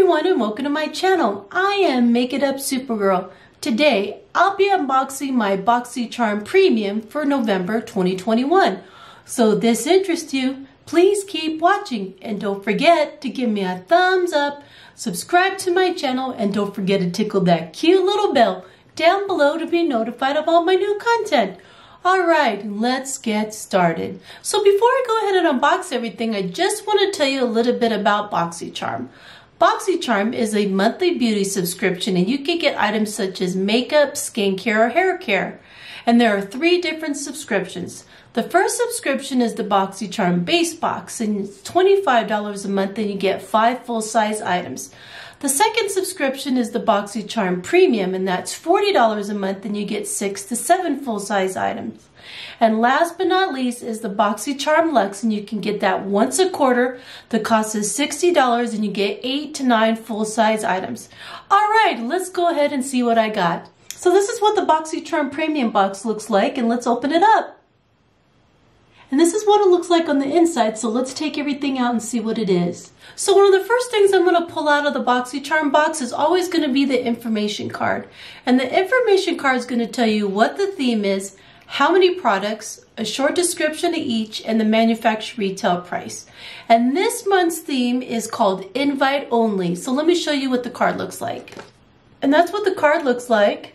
everyone and welcome to my channel. I am Make It Up Supergirl. Today I'll be unboxing my BoxyCharm Premium for November 2021. So if this interests you, please keep watching and don't forget to give me a thumbs up, subscribe to my channel, and don't forget to tickle that cute little bell down below to be notified of all my new content. Alright, let's get started. So before I go ahead and unbox everything, I just want to tell you a little bit about BoxyCharm. BoxyCharm is a monthly beauty subscription and you can get items such as makeup, skincare, or hair care. And there are 3 different subscriptions. The first subscription is the BoxyCharm Base Box and it's $25 a month and you get 5 full-size items. The second subscription is the BoxyCharm Premium and that's $40 a month and you get 6 to 7 full-size items. And last but not least is the BoxyCharm Luxe and you can get that once a quarter. The cost is $60 and you get 8 to 9 full-size items. Alright, let's go ahead and see what I got. So this is what the BoxyCharm Premium box looks like and let's open it up. And this is what it looks like on the inside, so let's take everything out and see what it is. So one of the first things I'm going to pull out of the BoxyCharm box is always going to be the information card. And the information card is going to tell you what the theme is, how many products, a short description of each, and the manufacturer retail price. And this month's theme is called Invite Only. So let me show you what the card looks like. And that's what the card looks like.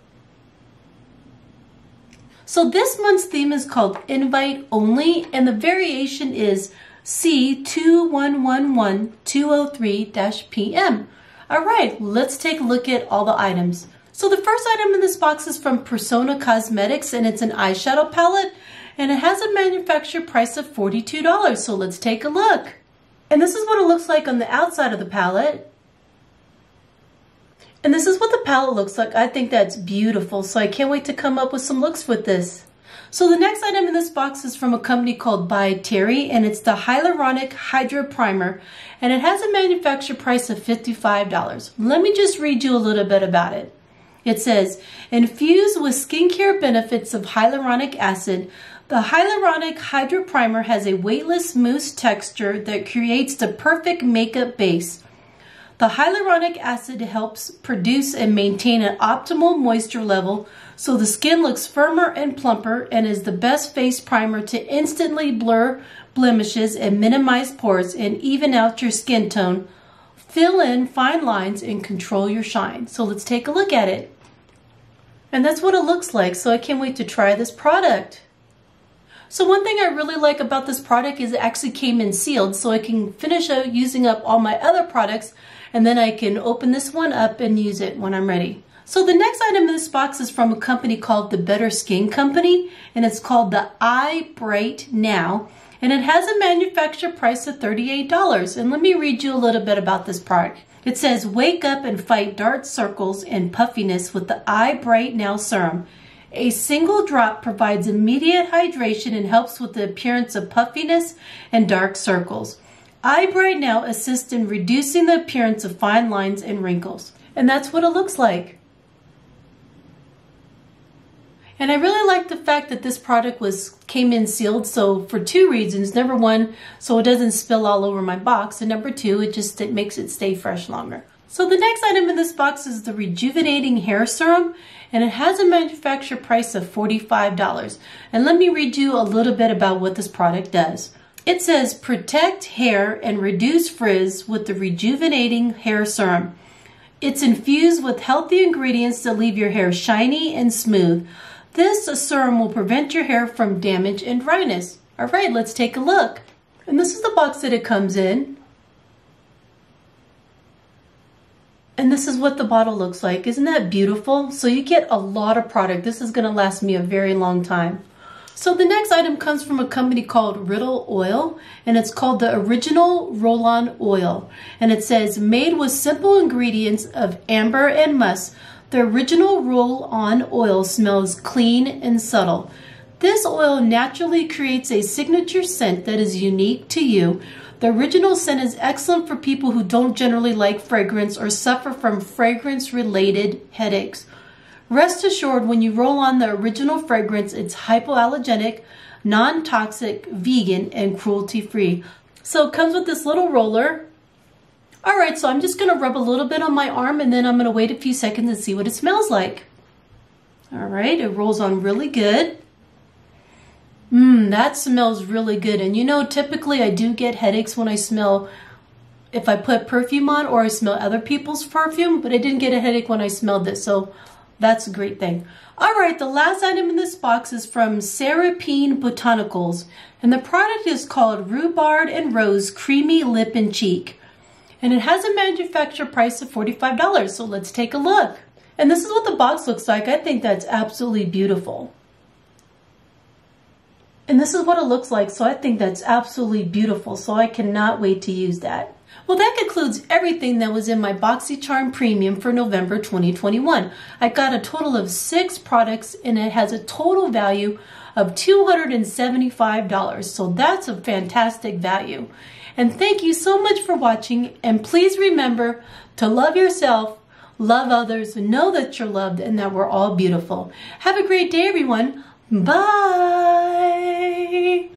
So this month's theme is called Invite Only, and the variation is C2111203-PM. Alright, let's take a look at all the items. So the first item in this box is from Persona Cosmetics, and it's an eyeshadow palette, and it has a manufacturer price of $42. So let's take a look. And this is what it looks like on the outside of the palette. And this is what the palette looks like. I think that's beautiful, so I can't wait to come up with some looks with this. So the next item in this box is from a company called By Terry, and it's the Hyaluronic Hydra Primer, and it has a manufacturer price of $55. Let me just read you a little bit about it. It says, infused with skincare benefits of hyaluronic acid, the Hyaluronic Hydra Primer has a weightless mousse texture that creates the perfect makeup base. The hyaluronic acid helps produce and maintain an optimal moisture level so the skin looks firmer and plumper and is the best face primer to instantly blur blemishes and minimize pores and even out your skin tone, fill in fine lines, and control your shine. So let's take a look at it. And that's what it looks like, so I can't wait to try this product. So one thing I really like about this product is it actually came in sealed, so I can finish using up all my other products and then I can open this one up and use it when I'm ready. So the next item in this box is from a company called the Better Skin Company, and it's called the Eye Bright Now, and it has a manufacturer price of $38. And let me read you a little bit about this product. It says, wake up and fight dark circles and puffiness with the Eye Bright Now Serum. A single drop provides immediate hydration and helps with the appearance of puffiness and dark circles. Eye Bright Now assists in reducing the appearance of fine lines and wrinkles. And that's what it looks like. And I really like the fact that this product came in sealed, so for 2 reasons. Number 1, so it doesn't spill all over my box, and number 2, it makes it stay fresh longer. So the next item in this box is the Rejuvenating Hair Serum, and it has a manufacturer price of $45. And let me read you a little bit about what this product does. It says, protect hair and reduce frizz with the Rejuvenating Hair Serum. It's infused with healthy ingredients that leave your hair shiny and smooth. This serum will prevent your hair from damage and dryness. Alright, let's take a look. And this is the box that it comes in. And this is what the bottle looks like. Isn't that beautiful? So you get a lot of product. This is going to last me a very long time. So the next item comes from a company called Riddle Oil, and it's called the Original Roll-On Oil. And it says, made with simple ingredients of amber and musk, the Original Roll-On Oil smells clean and subtle. This oil naturally creates a signature scent that is unique to you. The original scent is excellent for people who don't generally like fragrance or suffer from fragrance-related headaches. Rest assured, when you roll on the original fragrance, it's hypoallergenic, non-toxic, vegan, and cruelty-free. So it comes with this little roller. All right, so I'm just gonna rub a little bit on my arm and then I'm gonna wait a few seconds and see what it smells like. All right, it rolls on really good. That smells really good. And you know, typically I do get headaches when I smell, if I put perfume on or I smell other people's perfume, but I didn't get a headache when I smelled this, so that's a great thing. All right, the last item in this box is from Serapine Botanicals, and the product is called Rhubarb and Rose Creamy Lip and Cheek. And it has a manufacturer price of $45, so let's take a look. And this is what the box looks like. I think that's absolutely beautiful. And this is what it looks like, so I think that's absolutely beautiful, so I cannot wait to use that. Well, that concludes everything that was in my BoxyCharm Premium for November 2021. I got a total of 6 products and it has a total value of $275, so that's a fantastic value. And thank you so much for watching, and please remember to love yourself, love others, know that you're loved, and that we're all beautiful. Have a great day, everyone. Bye!